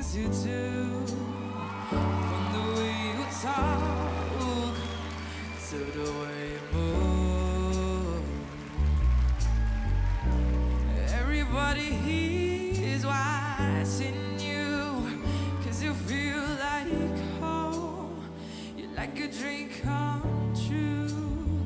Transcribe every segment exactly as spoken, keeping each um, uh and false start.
things you do, from the way you talk to the way you move. Everybody here is watching you, cause you feel like home. You're like a dream come true.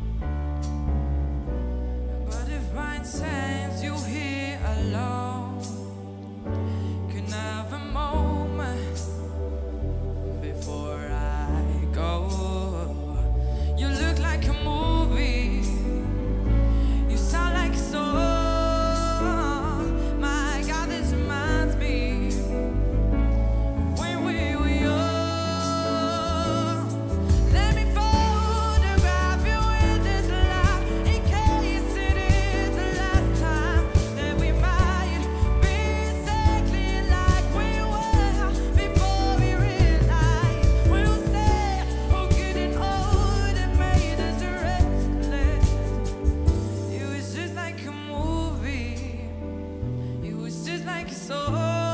But if by chance you here alone, can I have a moment before I go? You look like a movie, you sound like a song. My God, this reminds me of when we were young. Let me photograph you in this life, in case it is the last time that we might be exactly like we were before we realized we'll say we're getting old and made us restless. It was just like a movie, it was just like a song.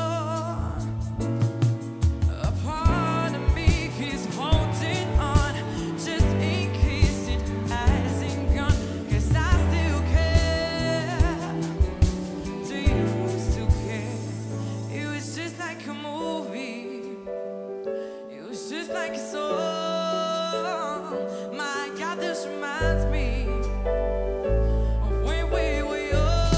A part of me keeps holding on, just in case it hasn't gone. 'Cause I still care, do you still care? It was just like a movie, it was just like a song. My God, this reminds me of when we were young.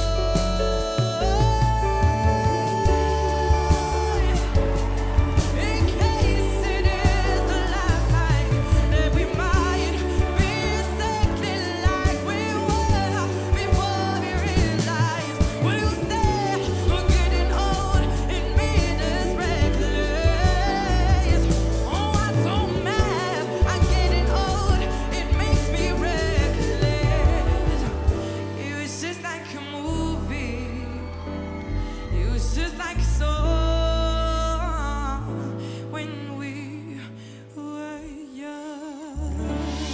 In case it is the last time that we might be exactly like we were before we realized we'll say we're getting old and made us reckless. Oh, I'm so mad, I'm getting old, it makes me reckless. It was just like a movie, it was just like a song when we were young.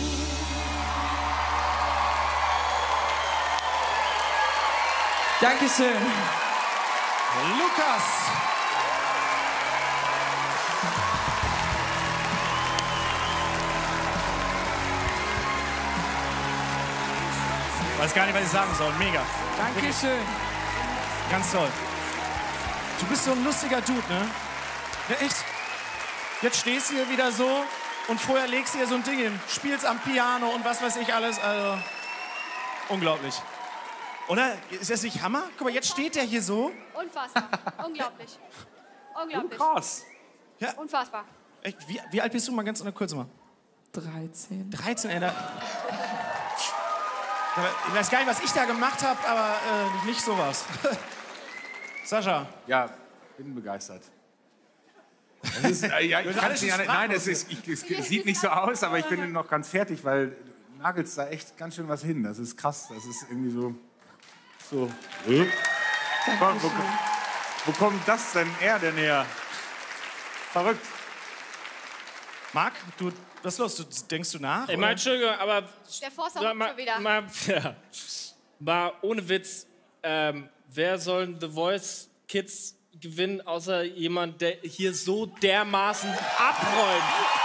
Dankeschön. Lukas. Weiß gar nicht, was ich sagen soll. Mega. Dankeschön. Ganz toll. Du bist so ein lustiger Dude, ne? Ja, echt. Jetzt stehst du hier wieder so und vorher legst du hier so ein Ding hin. Spielst am Piano und was weiß ich alles. Also, unglaublich. Oder? Ist das nicht Hammer? Guck mal, jetzt steht der hier so. Unfassbar. Unglaublich. Unglaublich. Krass. Ja, Unfassbar. echt, wie, wie alt bist du? Mal ganz kurz mal. dreizehn. dreizehn, ey. Da, ich weiß gar nicht, was ich da gemacht habe, aber äh, nicht sowas. Sascha. Ja, bin begeistert. Das ist, äh, ja, ich kann's nicht, nein, es, ist, ich, es sieht nicht so aus, aber ich bin noch ganz fertig, weil du nagelst da echt ganz schön was hin. Das ist krass. Das ist irgendwie so. so. Äh? Wo, wo, wo kommt das denn er denn her? Verrückt. Marc, du, was ist los? Du, denkst du nach? Ich oder? meine, Entschuldigung, aber Der Forster mal, kommt schon wieder. mal, ja, mal ohne Witz, ähm, wer sollen The Voice Kids gewinnen, außer jemand, der hier so dermaßen abräumt?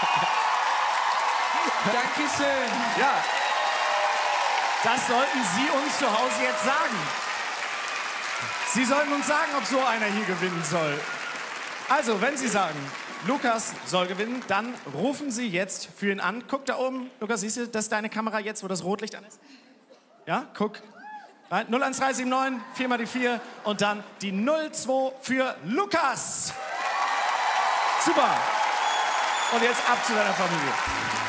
Dankeschön. Ja. Das sollten Sie uns zu Hause jetzt sagen. Sie sollten uns sagen, ob so einer hier gewinnen soll. Also, wenn Sie sagen, Lukas soll gewinnen, dann rufen Sie jetzt für ihn an. Guck da oben. Lukas, siehst du, das ist deine Kamera jetzt, wo das Rotlicht an ist? Ja, guck. null eins drei sieben neun, vier mal die vier und dann die null zwei für Lukas. Super. Und jetzt ab zu deiner Familie.